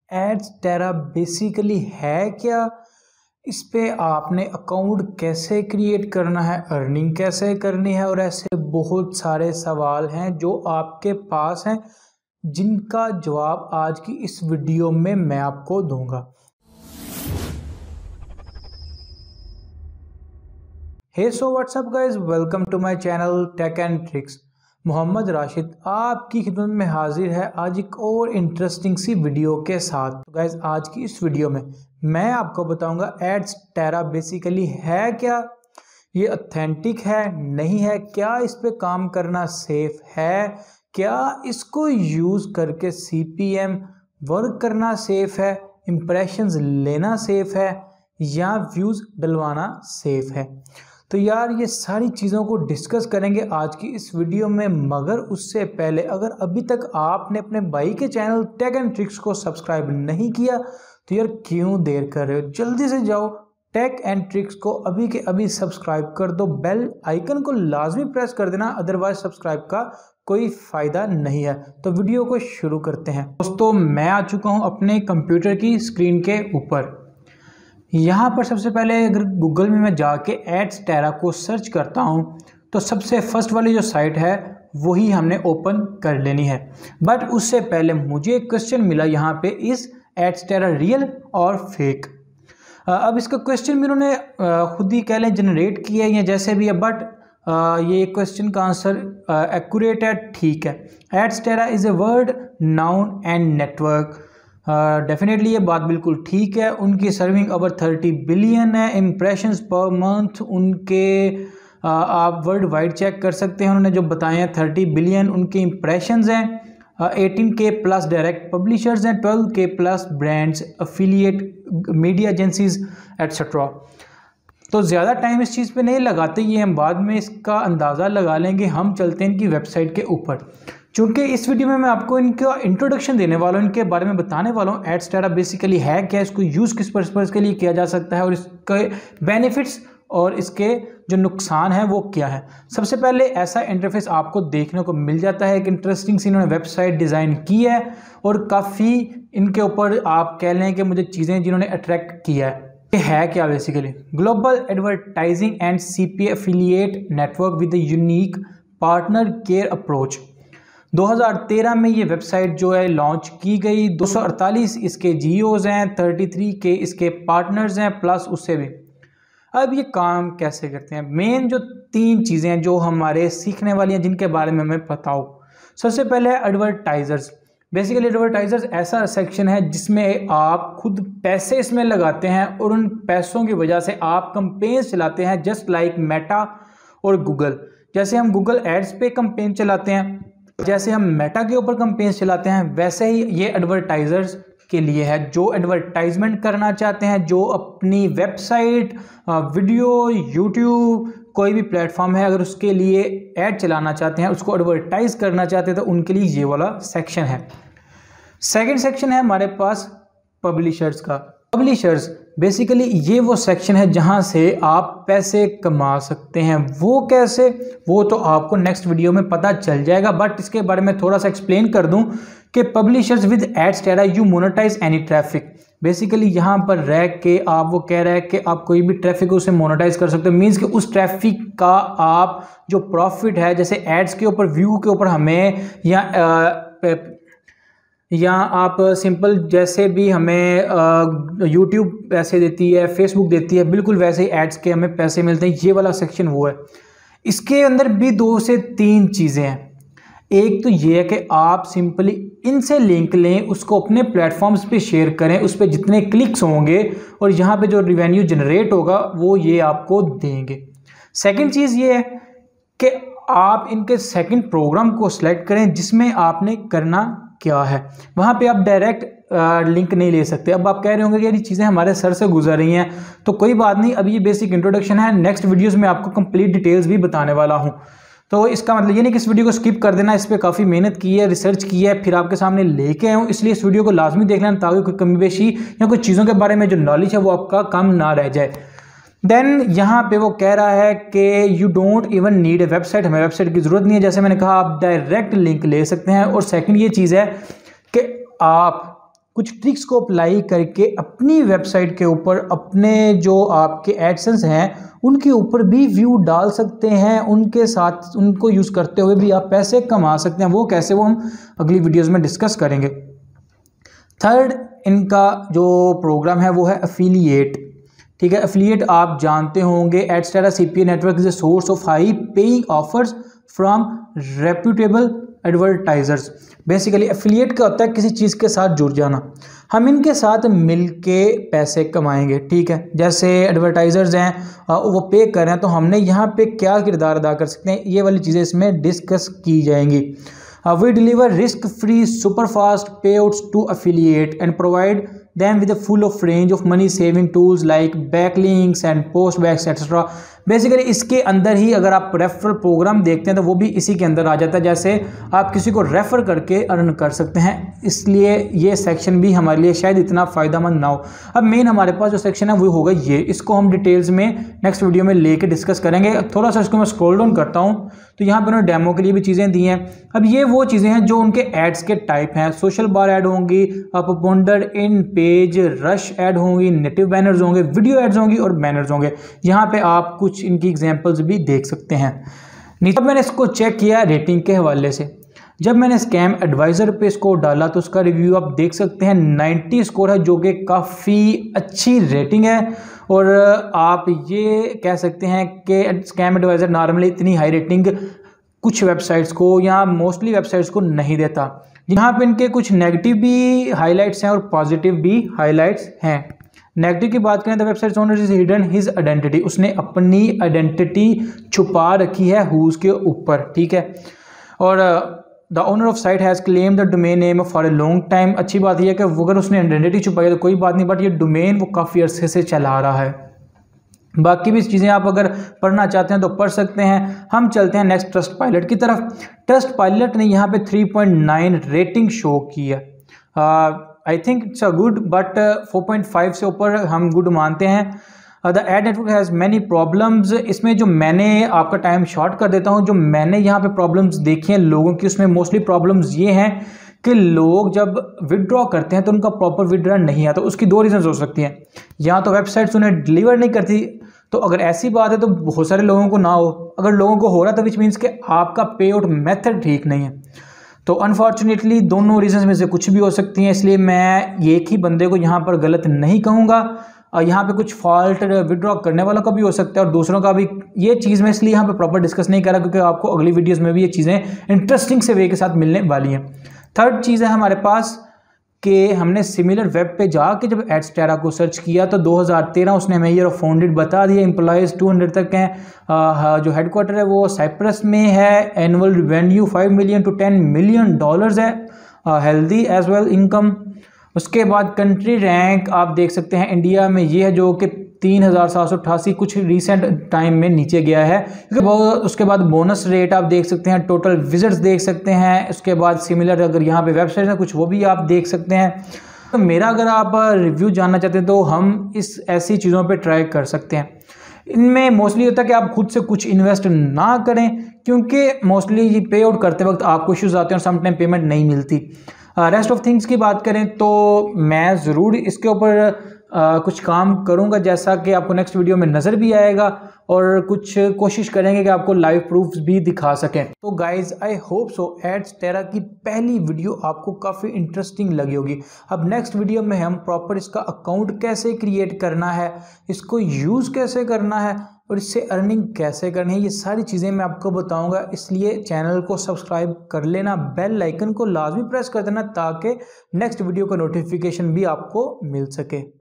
एड्सटेरा basically है क्या, इस पे आपने अकाउंट कैसे क्रिएट करना है, अर्निंग कैसे करनी है और ऐसे बहुत सारे सवाल हैं जो आपके पास हैं जिनका जवाब आज की इस वीडियो में मैं आपको दूंगा। Hey so what's up guys, welcome to my channel tech and tricks. Mohammad Rashid आपकी खिदमत में हाजिर है आज एक और इंटरेस्टिंग सी वीडियो के साथ। तो गाइज आज की इस वीडियो में मैं आपको बताऊंगा एड्सटेरा बेसिकली है क्या, ये ऑथेंटिक है नहीं है, क्या इस पे काम करना सेफ है, क्या इसको यूज़ करके CPM वर्क करना सेफ है, इम्प्रेशंस लेना सेफ है या व्यूज़ डलवाना सेफ है। तो यार ये सारी चीज़ों को डिस्कस करेंगे आज की इस वीडियो में, मगर उससे पहले अगर अभी तक आपने अपने भाई के चैनल टेक एंड ट्रिक्स को सब्सक्राइब नहीं किया तो यार क्यों देर कर रहे हो, जल्दी से जाओ टेक एंड ट्रिक्स को अभी के अभी सब्सक्राइब कर दो, बेल आइकन को लाजमी प्रेस कर देना, अदरवाइज सब्सक्राइब का कोई फ़ायदा नहीं है। तो वीडियो को शुरू करते हैं। दोस्तों मैं आ चुका हूँ अपने कंप्यूटर की स्क्रीन के ऊपर। यहाँ पर सबसे पहले अगर गूगल में मैं जाके एड्सटेरा को सर्च करता हूँ तो सबसे फर्स्ट वाली जो साइट है वही हमने ओपन कर लेनी है। बट उससे पहले मुझे एक क्वेश्चन मिला यहाँ पे, इस एड्सटेरा रियल और फेक। अब इसका क्वेश्चन भी उन्होंने खुद ही कह लें जनरेट किया है या जैसे भी है, बट ये क्वेश्चन का आंसर एक्यूरेट है, ठीक है। Adsterra is a world, known and network. Definitely ये बात बिल्कुल ठीक है। उनकी सर्विंग ओवर 30 बिलियन है, इम्प्रेशंस पर मंथ उनके आप वर्ल्ड वाइड चेक कर सकते हैं, उन्होंने जो बताए हैं 30 बिलियन उनके इम्प्रेशंस हैं। 18K प्लस डायरेक्ट पब्लिशर्स हैं, 12K plus brands, affiliate, media agencies etcetera. तो ज़्यादा टाइम इस चीज़ पे नहीं लगाते, ये हम बाद में इसका अंदाज़ा लगा लेंगे। हम चलते हैं इनकी वेबसाइट के ऊपर। चूँकि इस वीडियो में मैं आपको इनका इंट्रोडक्शन देने वाला हूँ, इनके बारे में बताने वाला हूँ एड्सटेरा बेसिकली है क्या, इसको यूज़ किस पर्पज़ के लिए किया जा सकता है और इसके बेनिफिट्स और इसके जो नुकसान है वो क्या है। सबसे पहले ऐसा इंटरफेस आपको देखने को मिल जाता है, एक इंटरेस्टिंग सी इन्होंने वेबसाइट डिज़ाइन की है और काफ़ी इनके ऊपर आप कह लें कि मुझे चीज़ें जिन्होंने अट्रैक्ट किया है क्या basically. Global advertising and CPA affiliate network with unique partner care approach. 2013 में ये वेबसाइट जो है लॉन्च की गई। 248 इसके GEOs हैं, 33 के इसके पार्टनर्स हैं प्लस उससे भी। अब ये काम कैसे करते हैं, मेन जो 3 चीज़ें हैं जो हमारे सीखने वाली हैं जिनके बारे में हमें पता हो। सबसे पहले है एडवर्टाइजर्स। बेसिकली एडवर्टाइजर्स ऐसा सेक्शन है जिसमें आप खुद पैसे इसमें लगाते हैं और उन पैसों की वजह से आप कंपेन्स चलाते हैं, जस्ट लाइक मेटा और गूगल। जैसे हम गूगल एड्स पे कंपेन चलाते हैं, जैसे हम मेटा के ऊपर कंपेन्स चलाते हैं, वैसे ही ये एडवर्टाइजर्स के लिए है जो एडवर्टाइजमेंट करना चाहते हैं, जो अपनी वेबसाइट, वीडियो, यूट्यूब, कोई भी प्लेटफॉर्म है अगर उसके लिए ऐड चलाना चाहते हैं, उसको एडवर्टाइज करना चाहते हैं तो उनके लिए ये वाला सेक्शन है। सेकंड सेक्शन है हमारे पास पब्लिशर्स का। पब्लिशर्स बेसिकली ये वो सेक्शन है जहां से आप पैसे कमा सकते हैं। वो कैसे, वो तो आपको नेक्स्ट वीडियो में पता चल जाएगा, बट इसके बारे में थोड़ा सा एक्सप्लेन कर दूं कि publishers with Adsterra you monetize any traffic. Basically यहाँ पर रह के आप वो कह रहे हैं कि आप कोई भी ट्रैफिक उसे मोनेटाइज कर सकते हो, मीन्स कि उस ट्रैफिक का आप जो प्रॉफिट है, जैसे एड्स के ऊपर, व्यू के ऊपर हमें या आप सिंपल जैसे भी हमें यूट्यूब पैसे देती है, फेसबुक देती है, बिल्कुल वैसे ही एड्स के हमें पैसे मिलते हैं। ये वाला सेक्शन वो है। इसके अंदर भी 2 से 3 चीज़ें हैं। एक तो ये है कि आप सिंपली इनसे लिंक लें, उसको अपने प्लेटफॉर्म्स पे शेयर करें, उस पर जितने क्लिक्स होंगे और यहाँ पे जो रिवेन्यू जनरेट होगा वो ये आपको देंगे। सेकंड चीज़ ये है कि आप इनके सेकंड प्रोग्राम को सिलेक्ट करें जिसमें आपने करना क्या है। वहाँ पे आप डायरेक्ट लिंक नहीं ले सकते। अब आप कह रहे होंगे कि ये चीज़ें हमारे सर से गुजर रही हैं, तो कोई बात नहीं, अभी ये बेसिक इंट्रोडक्शन है, नेक्स्ट वीडियोस में आपको कंप्लीट डिटेल्स भी बताने वाला हूँ। तो इसका मतलब ये नहीं कि इस वीडियो को स्किप कर देना, इस पर काफ़ी मेहनत की है, रिसर्च की है, फिर आपके सामने लेके आया हूँ, इसलिए इस वीडियो को लाजमी देख लेना ताकि कोई कमी बेशी या कुछ चीज़ों के बारे में जो नॉलेज है वो आपका कम ना रह जाए। देन यहाँ पे वो कह रहा है कि you don't even need a website, हमें वेबसाइट की ज़रूरत नहीं है। जैसे मैंने कहा आप डायरेक्ट लिंक ले सकते हैं। और सेकंड ये चीज़ है कि आप कुछ ट्रिक्स को अप्लाई करके अपनी वेबसाइट के ऊपर अपने जो आपके एडसेंस हैं उनके ऊपर भी व्यू डाल सकते हैं। उनके साथ उनको यूज़ करते हुए भी आप पैसे कमा सकते हैं। वो कैसे, वो हम अगली वीडियोज़ में डिस्कस करेंगे। थर्ड इनका जो प्रोग्राम है वो है एफिलिएट। ठीक है, एफिलिएट आप जानते होंगे, Adsterra CPA network is a source of high paying offers from reputable advertisers. Basically affiliate क्या होता है, किसी चीज़ के साथ जुड़ जाना। हम इनके साथ मिलके पैसे कमाएंगे। ठीक है, जैसे एडवर्टाइजर्स हैं वो पे कर रहे हैं, तो हमने यहाँ पे क्या किरदार अदा कर सकते हैं, ये वाली चीज़ें इसमें डिस्कस की जाएंगी। We deliver risk-free, super-fast payouts to affiliate and provide them with a full of range of money-saving tools like backlinks and postbacks etc. Basically इसके अंदर ही अगर आप रेफरल प्रोग्राम देखते हैं तो वो भी इसी के अंदर आ जाता है। जैसे आप किसी को रेफ़र करके अर्न कर सकते हैं, इसलिए ये सेक्शन भी हमारे लिए शायद इतना फ़ायदेमंद ना हो। अब मेन हमारे पास जो सेक्शन है वो होगा ये, इसको हम डिटेल्स में नेक्स्ट वीडियो में लेके डिस्कस करेंगे। थोड़ा सा इसको मैं स्क्रॉल डाउन करता हूँ तो यहाँ पर उन्होंने डेमो के लिए भी चीज़ें दी हैं। अब ये वो चीज़ें हैं जो उनके एड्स के टाइप हैं। सोशल बार ऐड होंगी, popunder in page push ad होंगी, नेटिव बैनर्स होंगे, वीडियो एड्स होंगी और बैनर्स होंगे। यहाँ पे आप कुछ इनकी एग्जांपल्स भी देख सकते हैं। नीचे मैंने इसको चेक किया रेटिंग के हवाले से। जब मैंने स्कैम एडवाइज़र पे इसको डाला तो उसका रिव्यू आप देख सकते हैं 90 स्कोर है, जो कि काफ़ी अच्छी रेटिंग है। और आप ये कह सकते हैं कि स्कैम एडवाइज़र नॉर्मली इतनी हाई रेटिंग कुछ वेबसाइट्स को या मोस्टली वेबसाइट्स को नहीं देता। यहाँ पे इनके कुछ नेगेटिव भी हाइलाइट्स हैं और पॉजिटिव भी हाइलाइट्स हैं। नेगेटिव की बात करें तो website owner is hidden his identity, उसने अपनी आइडेंटिटी छुपा रखी है हुज के ऊपर। ठीक है, और the owner of site has claim the domain name for a long time. अच्छी बात यह है कि अगर उसने आइडेंटिटी छुपाई तो कोई बात नहीं, बट ये डोमेन वो काफ़ी अरसे से चला रहा है। बाकी भी चीज़ें आप अगर पढ़ना चाहते हैं तो पढ़ सकते हैं। हम चलते हैं नेक्स्ट ट्रस्ट पायलट की तरफ। ट्रस्ट पायलट ने यहाँ पे 3.9 रेटिंग शो की है। I think it's a good, but 4.5 से ऊपर हम गुड मानते हैं। The ad network has many problems. इसमें जो मैंने आपका टाइम शॉर्ट कर देता हूँ, जो मैंने यहाँ पे प्रॉब्लम्स देखी हैं लोगों की, उसमें मोस्टली प्रॉब्लम्स ये हैं कि लोग जब विदड्रॉ करते हैं तो उनका प्रॉपर विदड्रॉ नहीं आता। उसकी दो रीजंस हो सकती हैं, या तो वेबसाइट्स उन्हें डिलीवर नहीं करती, तो अगर ऐसी बात है तो बहुत सारे लोगों को ना हो। अगर लोगों को हो रहा है तो विच मीन्स कि आपका पे आउट मेथड ठीक नहीं है। तो अनफॉर्चुनेटली दोनों रीजंस में से कुछ भी हो सकती हैं, इसलिए मैं एक ही बंदे को यहाँ पर गलत नहीं कहूँगा। यहाँ पे कुछ फॉल्ट विदड्रॉ करने वालों का भी हो सकता है और दूसरों का भी। ये चीज़ मैं इसलिए यहाँ पे प्रॉपर डिस्कस नहीं कर रहा क्योंकि आपको अगली वीडियोस में भी ये चीज़ें इंटरेस्टिंग से वे के साथ मिलने वाली हैं। थर्ड चीज़ है हमारे पास कि हमने सिमिलर वेब पे जाके जब एडस्टेरा को सर्च किया तो 2013 उसने हमें ईयर ऑफ फाउंडेड बता दिया। एम्प्लॉयज़ 200 तक हैं। जो हेडक्वार्टर है वो साइप्रस में है। Annual revenue $5 million to $10 million है। Healthy as well income. उसके बाद कंट्री रैंक आप देख सकते हैं इंडिया में ये है, जो कि 3788 कुछ रिसेंट टाइम में नीचे गया है। उसके बाद बोनस रेट आप देख सकते हैं, टोटल विजिट्स देख सकते हैं। उसके बाद सिमिलर अगर यहाँ पे वेबसाइट है कुछ वो भी आप देख सकते हैं। तो मेरा अगर आप रिव्यू जानना चाहते हैं तो हम इस ऐसी चीज़ों पे ट्राई कर सकते हैं। इनमें मोस्टली होता है कि आप खुद से कुछ इन्वेस्ट ना करें, क्योंकि मोस्टली ये पे आउट करते वक्त आपको इश्यूज़ आते हैं और सम टाइम पेमेंट नहीं मिलती। रेस्ट ऑफ थिंग्स की बात करें तो मैं ज़रूर इसके ऊपर कुछ काम करूंगा, जैसा कि आपको नेक्स्ट वीडियो में नज़र भी आएगा, और कुछ कोशिश करेंगे कि आपको लाइव प्रूफ्स भी दिखा सकें। तो guys I hope so Adsterra की पहली वीडियो आपको काफ़ी इंटरेस्टिंग लगी होगी। अब नेक्स्ट वीडियो में हम प्रॉपर इसका अकाउंट कैसे क्रिएट करना है, इसको यूज़ कैसे करना है और इससे अर्निंग कैसे करनी है, ये सारी चीज़ें मैं आपको बताऊंगा। इसलिए चैनल को सब्सक्राइब कर लेना, बेल आइकन को लाजमी प्रेस कर देना ताकि नेक्स्ट वीडियो का नोटिफिकेशन भी आपको मिल सके।